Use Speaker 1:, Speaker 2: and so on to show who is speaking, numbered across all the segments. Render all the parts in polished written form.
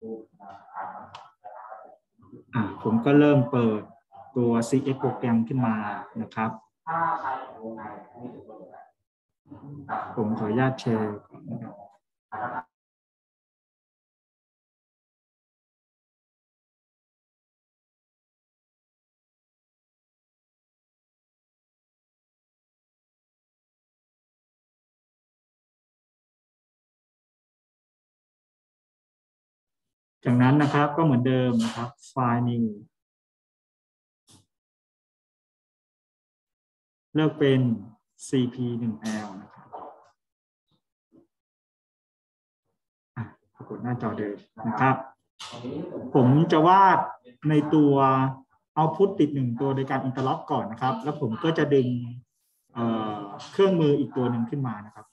Speaker 1: ผมก็เริ่มเปิดตัว CX โปรแกรมขึ้นมานะครับผมขออนุญาตแชร์ก่อนนะครับจากนั้นนะครับก็เหมือนเดิมนะครับไฟล์ new เลือกเป็น CP1L นะครับปรากฏหน้าจอเดิมนะครับผมจะวาดในตัว output ติด1ตัวโดยการ interlock ก่อนนะครับแล้วผมก็จะดึงเครื่องมืออีกตัวหนึ่งขึ้นมานะครับ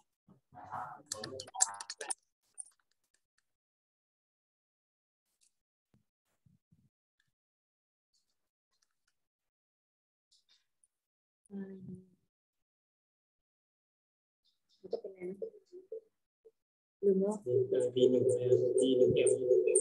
Speaker 2: จะเป็นอะไรลืมว่า
Speaker 3: P1L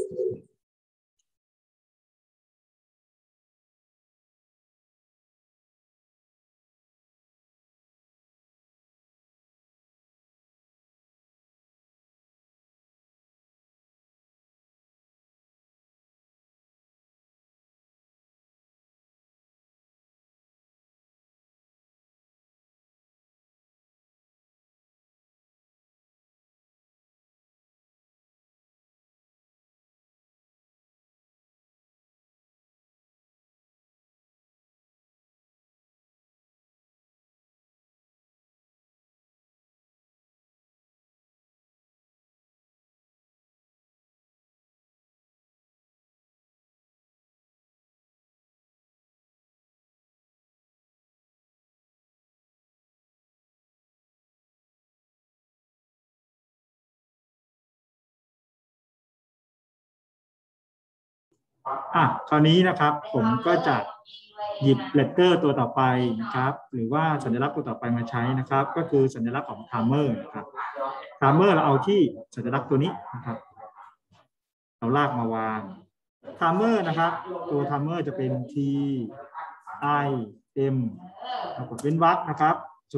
Speaker 1: คราวนี้นะครับผมก็จะหยิบเลตเตอร์ตัวต่อไปนะครับหรือว่าสัญลักษณ์ตัวต่อไปมาใช้นะครับก็คือสัญลักษณ์ของ timer นะครับ timer เราเอาที่สัญลักษณ์ตัวนี้นะครับเราลากมาวาง timer นะครับตัว timer จะเป็น T I M กดเว้นวรรคนะครับ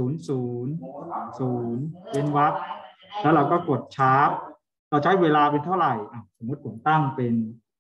Speaker 1: 000เว้นวรรคแล้วเราก็กดชาร์ปเราใช้เวลาเป็นเท่าไหร่สมมติผมตั้งเป็น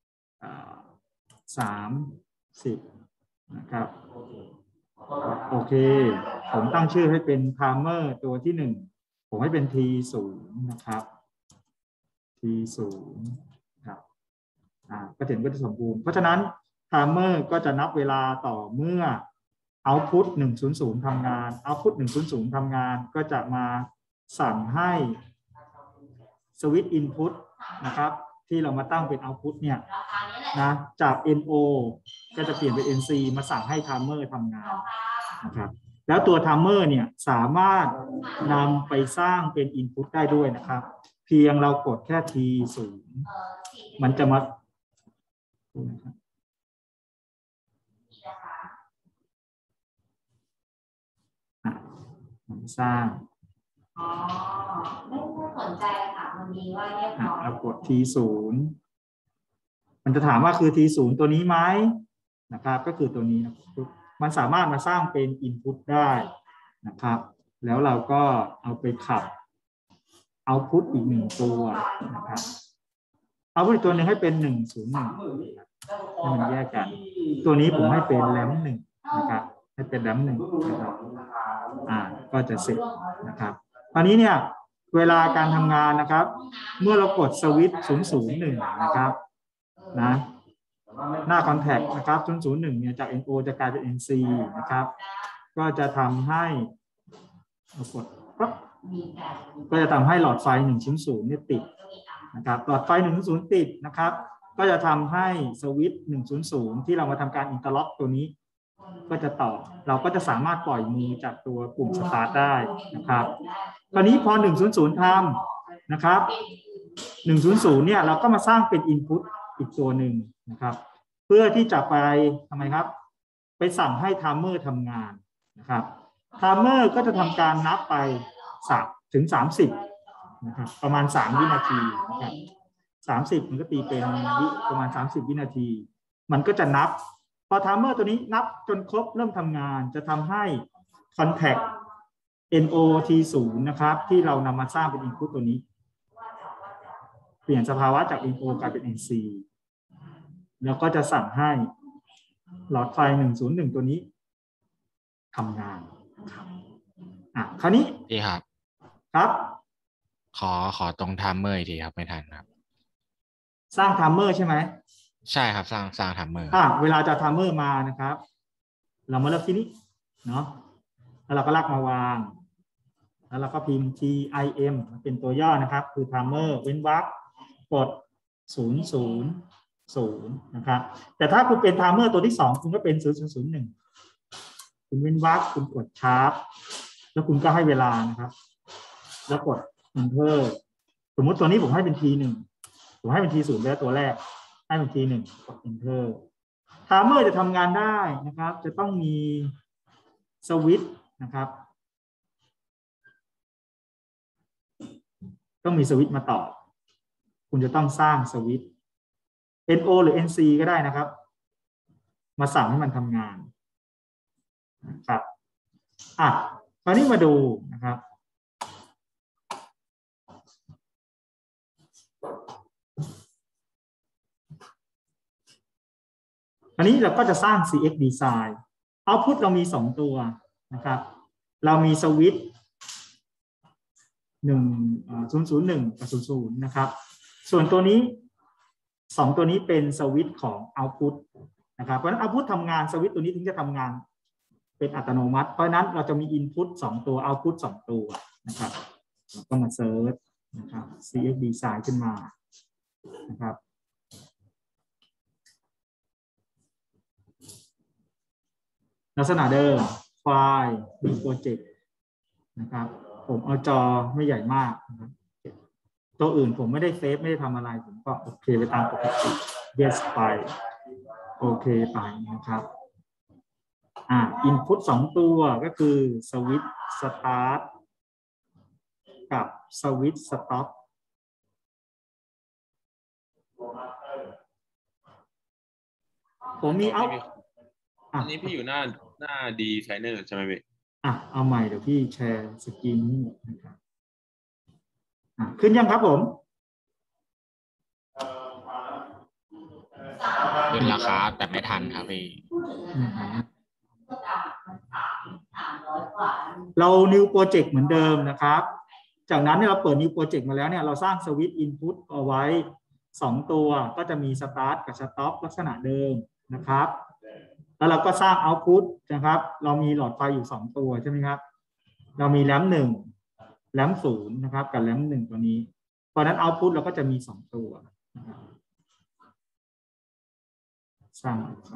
Speaker 1: 30นะครับโอเคผมตั้งชื่อให้เป็น timer ตัวที่1ผมให้เป็น T0 นะครับ T0 ครับก็เห็นก็จะสมบูรณ์เพราะฉะนั้น timer ก็จะนับเวลาต่อเมื่อ output 100ทำงาน output 100ทำงานก็จะมาสั่งให้ switch input นะครับที่เรามาตั้งเป็น output เนี่ยนะจาก NO ก็จะเปลี่ยนเป็น NC มาสั่งให้ timer ทำงานนะครับแล้วตัว timer เนี่ยสามารถนำไปสร้างเป็น input ได้ด้วยนะครับเพียงเรากดแค่ T0 มันจะมาสร้าง
Speaker 2: ไม่สนใจค่ะมันมีว่าเรียบร้อย
Speaker 1: เรากด T0 มันจะถามว่าคือ T0 ตัวนี้ไหมนะครับก็คือตัวนี้นะมันสามารถมาสร้างเป็น input ได้นะครับแล้วเราก็เอาไปขับ output อีก1ตัวนะครับ output อีกตัวหนึ่งให้เป็น101ให้มันแยกกันตัวนี้ผมให้เป็นแรม1นะครับให้เป็นแรม1นะครับก็จะเสร็จนะครับตอนนี้เนี่ยเวลาการทำงานนะครับเมื่อเรากดสวิตช์001นะครับนะหน้า contact นะครับ001เนี่ยจาก NO จะกลายเป็น NC นะครับก็จะทำให้กดปั๊บก็จะทำให้หลอดไฟ100เนี่ยติดนะครับหลอดไฟ100ติดนะครับก็จะทำให้สวิตช์100ที่เรามาทำการอินเตอร์ล็อกตัวนี้ก็จะต่อเราก็จะสามารถปล่อยมือจากตัวปุ่มสตาร์ทได้นะครับตอนนี้พอ100ทำนะครับ100เนี่ยเราก็มาสร้างเป็น input อีกตัวหนึ่งนะครับเพื่อที่จะไปทำไมครับไปสั่งให้ timer ทำงานนะครับ timer ก็จะทำการนับไปถึง30นะครับประมาณ3วินาทีนะครับ 30มันก็ตีเป็นประมาณ30วินาทีมันก็จะนับพอไทม์เมอร์ตัวนี้นับจนครบเริ่มทำงานจะทำให้ contact NOT0 นะครับที่เรานำมาสร้างเป็น input ตัวนี้เปลี่ยนสภาวะจาก NO กลายเป็น NC แล้วก็จะสั่งให้หลอดไฟ101ตัวนี้ทำงานครับคราวนี้
Speaker 4: ดีครับ
Speaker 1: ครับ
Speaker 4: ขอตรงไทม์เมอร์อีกทีครับไม่ทันครับ
Speaker 1: สร้างไทม์เมอร์ใช่ไหม
Speaker 4: ใช่ครับสร้างไทม์เมอร์
Speaker 1: เวลาจะไทม์เมอร์มานะครับเรามาเลือกที่นี้เนาะแล้วเราก็ลากมาวางแล้วเราก็พิมพ์ TIM เป็นตัวย่อนะครับคือไทม์เมอร์เว้นวรรคกด000นะครับแต่ถ้าคุณเป็นไทม์เมอร์ตัวที่2คุณก็เป็น0001คุณเว้นวรรคคุณกดชาร์ปแล้วคุณก็ให้เวลานะครับแล้วกด Enter สมมุติตัวนี้ผมให้เป็น T1 ผมให้เป็น T0 ไปแล้วตัวแรกให้เป็น T1 กด Enter ไทม์เมอร์จะทำงานได้นะครับจะต้องมีสวิตช์นะครับต้องมีสวิตช์มาต่อคุณจะต้องสร้างสวิตช์ NO หรือ NC ก็ได้นะครับมาสั่งให้มันทำงานนะครับคราวนี้มาดูนะครับอันนี้เราก็จะสร้าง CX design output เรามี2ตัวนะครับเรามีสวิตช์001กับ00นะครับส่วนตัวนี้2ตัวนี้เป็นสวิตช์ของ output นะครับเพราะฉะนั้น output ทำงานสวิตช์ตัวนี้ถึงจะทำงานเป็นอัตโนมัติเพราะฉะนั้นเราจะมี input 2ตัว output 2ตัวนะครับเราก็มาเซิร์ชนะครับ CX design ขึ้นมานะครับลักษณะเดิมไฟล์มีโปรเจกต์นะครับผมเอาจอไม่ใหญ่มากนะครับตัวอื่นผมไม่ได้เซฟไม่ได้ทำอะไรผมก็โอเคไปตามปกติ yes ไปโอเคไปนะครับinput 2ตัวก็คือสวิตช์ start กับสวิตช์ stop ผมมี
Speaker 5: อันนี้พี่อยู่หน้าดีไซเนอร์ใช่ไหมพี่
Speaker 1: เอาใหม่เดี๋ยวพี่แชร์สกรีนนี้นะครับขึ้นยังครับผม
Speaker 4: ขึ้นราคาแต่ไม่ทันครับพี่
Speaker 1: เรา new project เหมือนเดิมนะครับจากนั้นเนี่ยเราเปิด new project มาแล้วเนี่ยเราสร้างสวิตช์ input เอาไว้2ตัวก็จะมี start กับ stop ลักษณะเดิมนะครับแล้วเราก็สร้าง output นะครับเรามีหลอดไฟอยู่2ตัวใช่ไหมครับเรามีแรม1แรม0นะครับกับแรม1ตัวนี้เพราะนั้น output เราก็จะมี2ตัวนะครับสร้างไฟ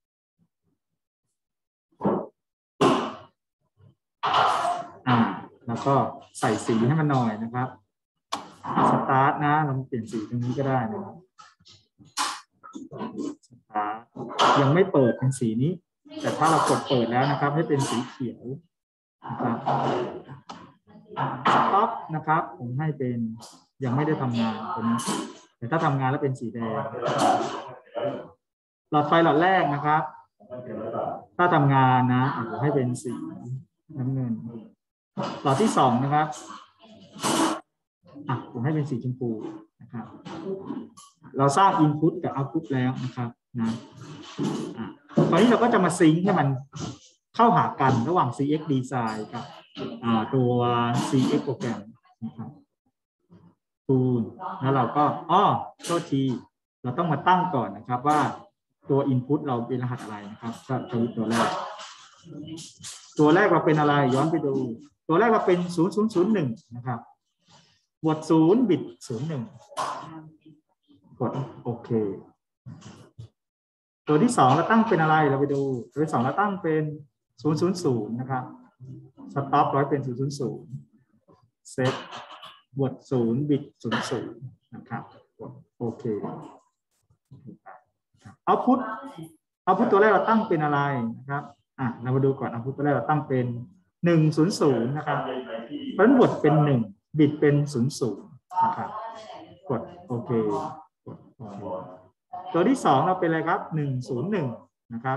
Speaker 1: แล้วก็ใส่สีให้มันหน่อยนะครับสตาร์ทนะเราเปลี่ยนสีตรงนี้ก็ได้นะครับสตาร์ทยังไม่เปิดเป็นสีนี้แต่ถ้าเรากดเปิดแล้วนะครับให้เป็นสีเขียวนะครับสต็อปนะครับผมให้เป็นยังไม่ได้ทำงานตัวนี้แต่ถ้าทำงานแล้วเป็นสีแดงหลอดไฟหลอดแรกนะครับถ้าทำงานนะผมให้เป็นสีน้ำเงินหลอดที่2นะครับผมให้เป็นสีชมพูนะครับเราสร้าง input กับ output แล้วนะครับนะตอนนี้เราก็จะมาซิงค์ให้มันเข้าหากันระหว่าง CX design กับตัว CX โปรแกรมนะครับทูลแล้วเราก็โทษทีเราต้องมาตั้งก่อนนะครับว่าตัว input เราเป็นรหัสอะไรนะครับก็สวิตช์ตัวแรกเราเป็นอะไรย้อนไปดูตัวแรกเราเป็น0001นะครับบวก0บิต01กดโอเคตัวที่2เราตั้งเป็นอะไรเราไปดูตัวที่2เราตั้งเป็น000นะครับสต็อปร้อยเป็น000เซตบวก0บิต00นะครับกดโอเคoutput ตัวแรกเราตั้งเป็นอะไรนะครับเรามาดูก่อน output ตัวแรกเราตั้งเป็น100นะครับเพราะฉะนั้นบวกเป็น1บิตเป็น00นะครับกดโอเคตัวที่สองเราเป็นอะไรครับ101นะครับ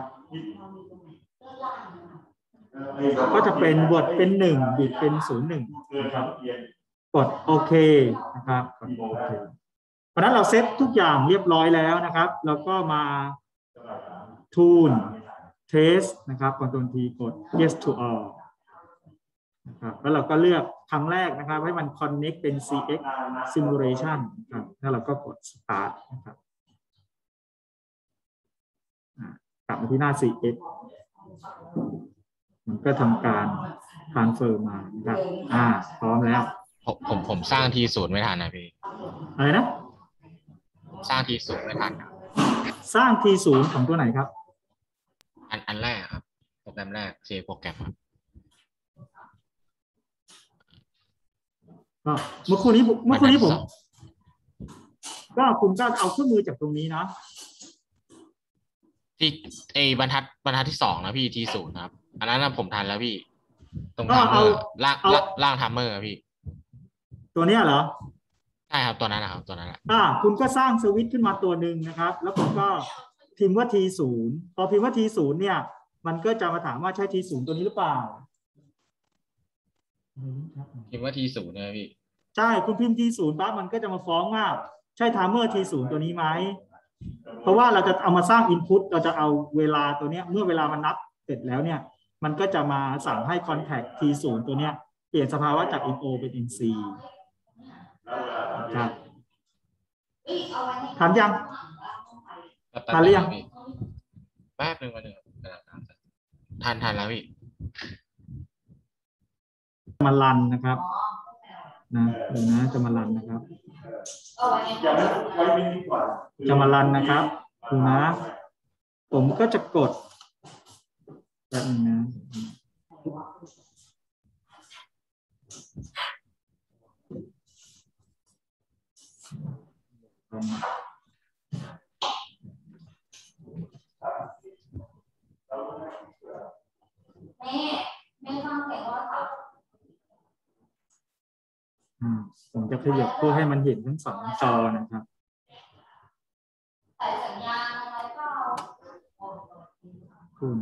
Speaker 1: ก็จะเป็นบทเป็น1บิตเป็น01นะครับกดโอเคนะครับกดโอเคเพราะนั้นเราเซตทุกอย่างเรียบร้อยแล้วนะครับแล้วก็มา Tune Test นะครับ Ctrl T กด Yes to all นะครับแล้วเราก็เลือกครั้งแรกนะครับให้มัน Connect เป็น CX Simulation นะครับแล้วเราก็กด Start นะครับกลับมาที่หน้า CX มันก็ทำการ transfer มานะครับพร้อมแล้ว
Speaker 4: ผมสร้างทีศูนย์ไม่ทันนะพี่
Speaker 1: อะไรนะ
Speaker 4: สร้างทีศูนย์ไม่ทันครับ
Speaker 1: สร้างทีศูนย์ของตัวไหนครับ
Speaker 4: อันแรกครับโปรแกรมแรกเซฟโปรแกรมครับ
Speaker 1: ก็เมื่อคืนนี้ผมก็คุณก็เอาเครื่องมือจากตรงนี้เนาะ
Speaker 4: ที่บรรทัดที่2นะพี่ทีศูนย์ครับอันนั้นผมทันแล้วพี่ตรงทัมเมอร์ล่างทัมเมอร์พี่
Speaker 1: ตัวนี้เหรอ
Speaker 4: ใช่ครับตัวนั้นนะครับตัวนั้นแหละ
Speaker 1: คุณก็สร้างสวิตช์ขึ้นมาตัวหนึ่งนะครับแล้วผมก็พิมพ์ว่า T0 พอพิมพ์ว่า T0 เนี่ยมันก็จะมาถามว่าใช่ T0 ตัวนี้หรือเปล่า
Speaker 4: พิมพ์ว่า T0 นะพี่
Speaker 1: ใช่คุณพิมพ์ T0 ปั๊บมันก็จะมาฟ้องว่าใช่ไทม์เมอร์ T0 ตัวนี้ไหมเพราะว่าเราจะเอามาสร้าง Input เราจะเอาเวลาตัวนี้เมื่อเวลามันนับเสร็จแล้วเนี่ยมันก็จะมาสั่งให้ Contact T0 ตัวเนี้ยเปลี่ยนสภาวะจาก NO เป็น NC ครับทันยังทันหรือยัง
Speaker 4: แป๊บนึงทันแล้วพี่
Speaker 1: มารันนะครับดูนะจะมารันนะครับจะมารันนะครับดูนะผมก็จะกดแบบนี้นะผมจะขยับเพื่อให้มันเห็นทั้งสองจอนะครับคุณ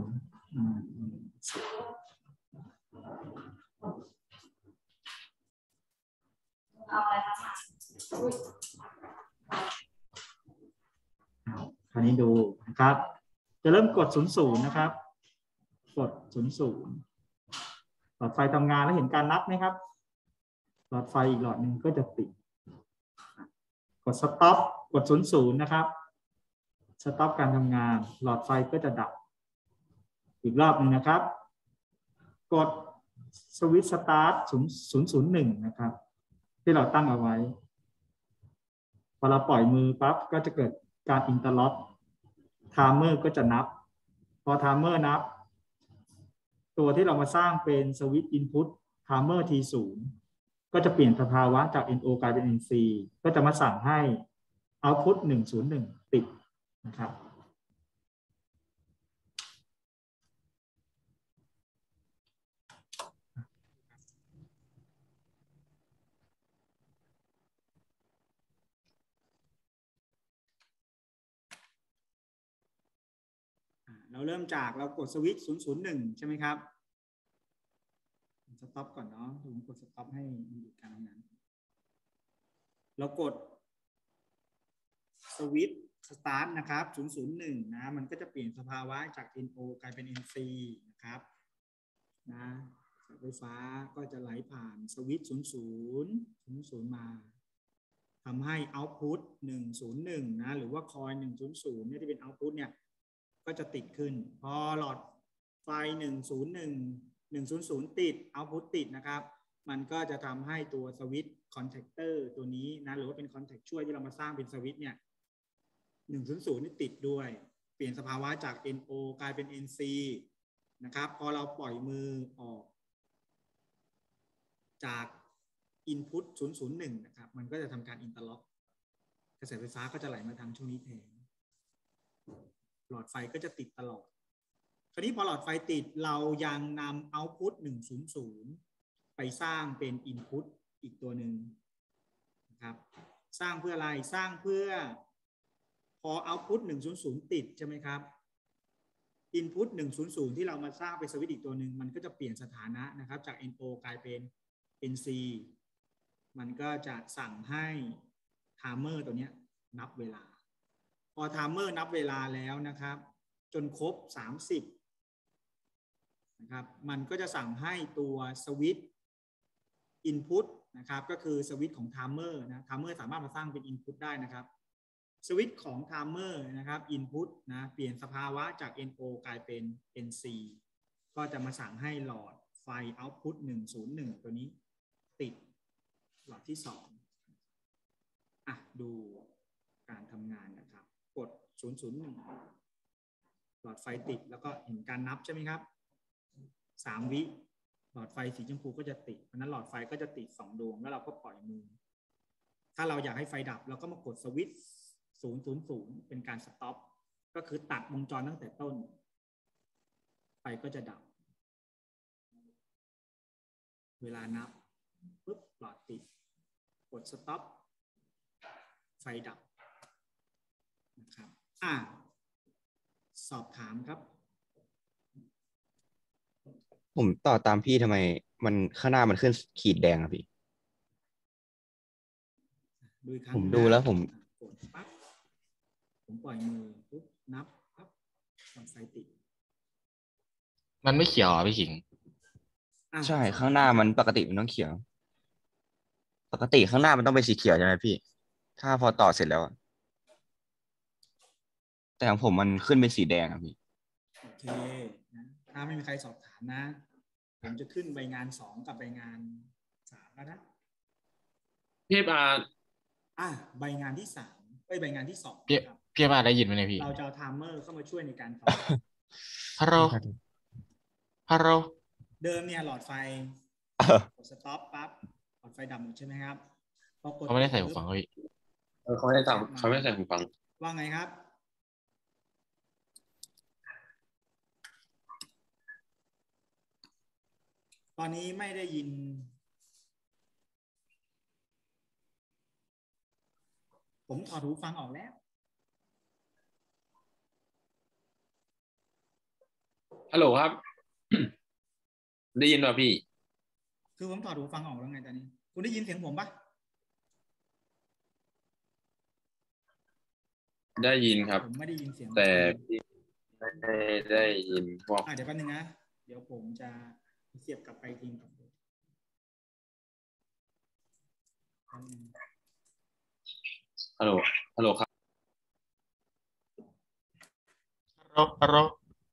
Speaker 1: คราวนี้ดูนะครับจะเริ่มกด00นะครับกด00หลอดไฟทำงานแล้วเห็นการนับไหมครับหลอดไฟอีกหลอดหนึ่งก็จะติดกด stop กด00นะครับ stop การทำงานหลอดไฟก็จะดับอีกรอบหนึ่งนะครับกดสวิตช์ start 001นะครับที่เราตั้งเอาไว้พอเราปล่อยมือปั๊บก็จะเกิดการอินเตอร์ล็อกไทม์เมอร์ก็จะนับพอไทม์เมอร์นับตัวที่เรามาสร้างเป็นสวิตช์อินพุตไทม์เมอร์ T0 ก็จะเปลี่ยนสภาวะจาก NO กลายเป็น NC ก็จะมาสั่งให้ Output 101ติดนะครับเราเริ่มจากเรากดสวิตช์001ใช่ไหมครับสต็อปก่อนเนาะผมกดสต็อปให้มีการทำงานเรากดสวิตช์สตาร์ทนะครับ001นะมันก็จะเปลี่ยนสภาวะจาก NO กลายเป็น NC นะครับนะไฟฟ้าก็จะไหลผ่านสวิตช์00มาทำให้ Output 101นะหรือว่าคอย100เนี่ยที่เป็น Output เนี่ยก็จะติดขึ้นพอหลอดไฟ100ติด Output ติดนะครับมันก็จะทำให้ตัวสวิตช์คอนแทคเตอร์ตัวนี้นะหรือว่าเป็นคอนแทคช่วยที่เรามาสร้างเป็นสวิตช์เนี่ย100นี่ติดด้วยเปลี่ยนสภาวะจาก NO กลายเป็น NC นะครับพอเราปล่อยมือออกจาก Input 001นะครับมันก็จะทำการอินเตอร์ล็อกกระแสไฟฟ้าก็จะไหลมาทางช่วงนี้แทนหลอดไฟก็จะติดตลอดคราวนี้พอหลอดไฟติดเรายังนำ Output 100ไปสร้างเป็น Input อีกตัวหนึ่งนะครับสร้างเพื่ออะไรสร้างเพื่อพอ output 100 ติดใช่ไหมครับ input 100ที่เรามาสร้างเป็นสวิตช์อีกตัวหนึ่งมันก็จะเปลี่ยนสถานะนะครับจาก NO กลายเป็น NC มันก็จะสั่งให้ไทม์เมอร์ตัวนี้นับเวลาพอไทม์เมอร์นับเวลาแล้วนะครับจนครบ30นะครับมันก็จะสั่งให้ตัวสวิตช์ input นะครับก็คือสวิตช์ของไทม์เมอร์นะไทม์เมอร์สามารถมาสร้างเป็น input ได้นะครับสวิตช์ของไทม์เมอร์นะครับ input นะเปลี่ยนสภาวะจาก NO กลายเป็น NC ก็จะมาสั่งให้หลอดไฟ output 101ตัวนี้ติดหลอดที่2ดูการทำงานนะครับกด001หลอดไฟติดแล้วก็เห็นการนับใช่ไหมครับ3 วิหลอดไฟสีชมพูก็จะติดเพราะนั้นหลอดไฟก็จะติด2 ดวงแล้วเราก็ปล่อยมือถ้าเราอยากให้ไฟดับเราก็มากดสวิตช์000เป็นการสต็อปก็คือตัดวงจรตั้งแต่ต้นไฟก็จะดับเวลานับปุ๊บหลอดติดกดสต็อปไฟดับนะครับสอบถามครับ
Speaker 6: ผมต่อตามพี่ทำไมมันข้างหน้ามันขึ้นขีดแดงอะพี่ผมดูแล้วผม
Speaker 1: กดปั๊บผมปล่อยมือปุ๊บนับปั๊บไฟติด
Speaker 4: มันไม่เขียวพี่ขิง
Speaker 6: ใช่ข้างหน้ามันปกติมันต้องเขียวปกติข้างหน้ามันต้องเป็นสีเขียวใช่ไหมพี่ถ้าพอต่อเสร็จแล้วแต่ของผมมันขึ้นเป็นสีแดงอะพี่
Speaker 1: โอเคนะถ้าไม่มีใครสอบถามนะผมจะขึ้นใบงาน2กับใบงาน3แล้วนะ
Speaker 5: พี่
Speaker 1: ใบงานที่3ใบงานที่2ครับ
Speaker 4: พี่ได้ยินไหมเนี่ยพี่
Speaker 1: เราจะเอาไทม์เมอร์เข้ามาช่วยในการต่อ
Speaker 4: ฮัลโหล
Speaker 1: เดิมเนี่ยหลอดไฟกดสต็อปปั๊บหลอดไฟดับหมดใช่ไหมครับ
Speaker 4: เขาไม่ได้ใส่หูฟังพี่
Speaker 5: เขาไม่ได้ใส่หูฟัง
Speaker 1: ว่าไงครับตอนนี้ไม่ได้ยินผมถอดหูฟังออกแล้ว
Speaker 5: ฮัลโหลครับ ได้ยินป่ะพี่
Speaker 1: คือผมถอดหูฟังออกแล้วไงตอนนี้คุณได้ยินเสียงผมปะ
Speaker 5: ได้ยินครับ
Speaker 1: ผมไม่ได้ยินเสียง
Speaker 5: แต่พี่ไม่ได้ยินพวก
Speaker 1: เดี๋ยวแป๊บนึงนะเดี๋ยวผมจะเสียบกลับไปทิ้งกับ
Speaker 5: ฮัลโหลครับ
Speaker 4: ฮัลโหล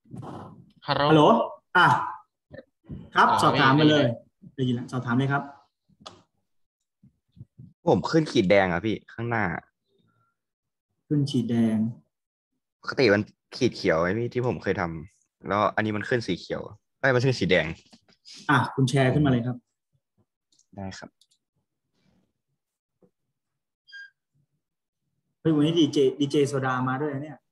Speaker 1: ครับสอบถามมาเลยได้ยินแล้วสอบถามเลยครับ
Speaker 6: ผมขึ้นขีดแดงอะพี่ข้างหน้า
Speaker 1: ขึ้นขีดแดง
Speaker 6: ปกติมันขีดเขียวไอ้พี่ที่ผมเคยทำแล้วอันนี้มันขึ้นสีเขียวมันขึ้นสีแดง
Speaker 1: คุณแชร์ขึ้นมาเลยครับ
Speaker 6: ได้ครับ
Speaker 1: เฮ้ยวันนี้ดีเจโซดามาด้วยเนี่ย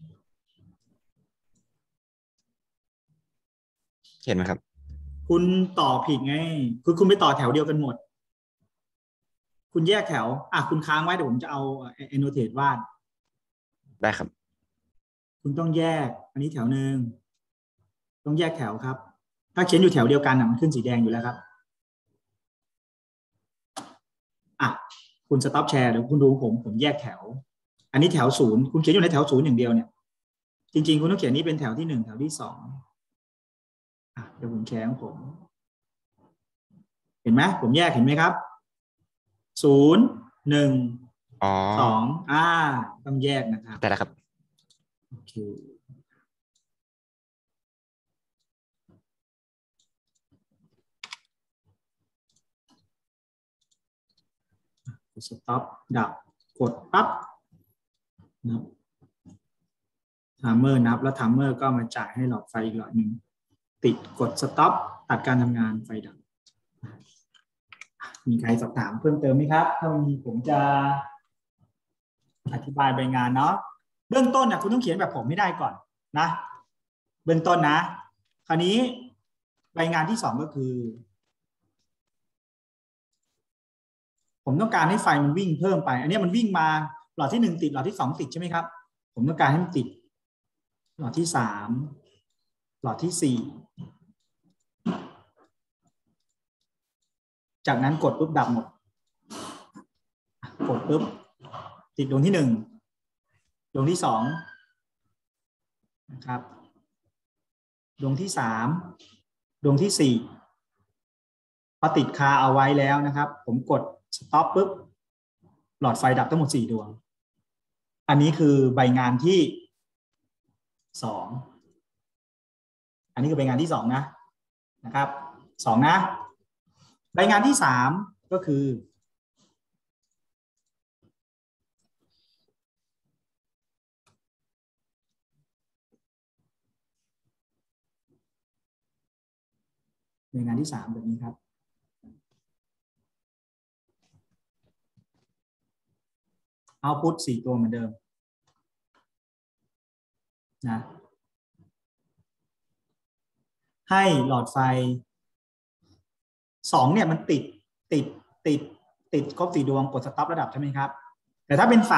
Speaker 6: เห็นไหมครับ
Speaker 1: คุณต่อผิดไงคือคุณไปต่อแถวเดียวกันหมดคุณแยกแถวคุณค้างไว้เดี๋ยวผมจะเอาannotate วาด
Speaker 6: ได้ครับ
Speaker 1: คุณต้องแยกอันนี้แถวหนึ่งต้องแยกแถวครับถ้าเขียนอยู่แถวเดียวกันมันขึ้นสีแดงอยู่แล้วครับคุณสต็อปแชร์เดี๋ยวคุณดูผมแยกแถวอันนี้แถว0คุณเขียนอยู่ในแถว0อย่างเดียวเนี่ยจริงๆคุณต้องเขียนนี้เป็นแถวที่1แถวที่2เดี๋ยวผมแชร์ของผมเห็นไหมผมแยกเห็นไหมครับ0 1 2ต้องแยกนะครับ
Speaker 6: ได้แล้วครับ
Speaker 1: โอเคสต็อปดับกดปั๊บนะไทม์เมอร์นับแล้วไทม์เมอร์ก็มาจ่ายให้หลอดไฟอีกหลอดหนึ่งติดกดสต็อปตัดการทำงานไฟดับมีใครสอบถามเพิ่มเติมไหมครับถ้ามีผมจะอธิบายใบงานเนาะเบื้องต้นคุณต้องเขียนแบบผมให้ได้ก่อนนะเบื้องต้นนะคราวนี้ใบงานที่2ก็คือผมต้องการให้ไฟมันวิ่งเพิ่มไปอันนี้มันวิ่งมาหลอดที่1ติดหลอดที่2ติดใช่ไหมครับผมต้องการให้มันติดหลอดที่3หลอดที่4จากนั้นกดปุ๊บดับหมดกดปุ๊บติดดวงที่1ดวงที่2นะครับดวงที่3ดวงที่4พอติดคาเอาไว้แล้วนะครับผมกดสต็อปปุ๊บหลอดไฟดับทั้งหมด4ดวงอันนี้คือใบงานที่2อันนี้คือใบงานที่2นะครับ2นะใบงานที่3ก็คือใบงานที่3แบบนี้ครับเอาพุท4ตัวเหมือนเดิมนะให้หลอดไฟ2เนี่ยมันติดครบ4ดวงกดสต็อประดับใช่ไหมครับแต่ถ้าเป็น3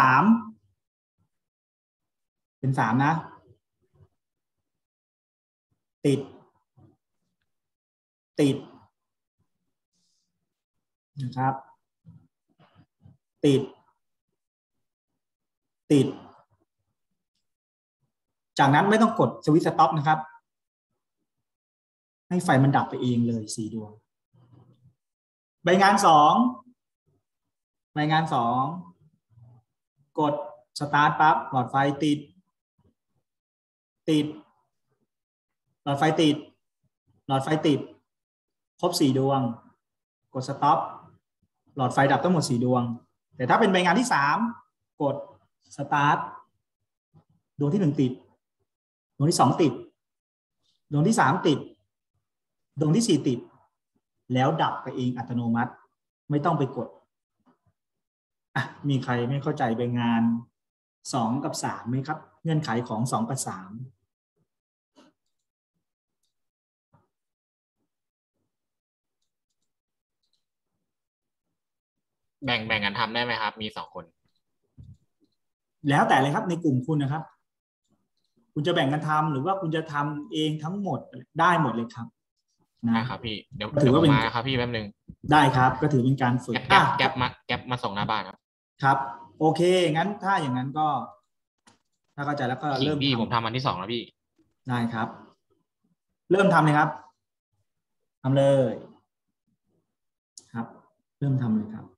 Speaker 1: นะติดนะครับติดจากนั้นไม่ต้องกดสวิตช์สต็อปนะครับให้ไฟมันดับไปเองเลย4ดวงใบงาน2กดสตาร์ทปั๊บหลอดไฟติดหลอดไฟติดครบ4ดวงกดสต็อปหลอดไฟดับทั้งหมด4ดวงแต่ถ้าเป็นใบงานที่3กดสตาร์ทดวงที่1ติดดวงที่2ติดดวงที่3ติดดวงที่4ติดแล้วดับไปเองอัตโนมัติไม่ต้องไปกดมีใครไม่เข้าใจใบงาน2กับ3ไหมครับเงื่อนไขของ2กับ3
Speaker 4: แบ่งกันทำได้ไหมครับมี2คน
Speaker 1: แล้วแต่เลยครับในกลุ่มคุณนะครับคุณจะแบ่งกันทำหรือว่าคุณจะทำเองทั้งหมดได้หมดเลยครับ
Speaker 4: นะครับพี่เดี๋ยว
Speaker 1: ถือว่าเป็น
Speaker 4: มาครับพี่แป๊บนึง
Speaker 1: ได้ครับก็ถือเป็นการฝึก
Speaker 4: แก๊ปมาส่งหน้าบ้าน
Speaker 1: ครับโอเคงั้นถ้าอย่างนั้นก็ถ้าเข้าใจแล้วก็เริ่ม
Speaker 4: พี่ผมทำอันที่2แล้วพี่
Speaker 1: ได้ครับเริ่มทำเลยครับทำเลยครับเริ่มทำเลยครับ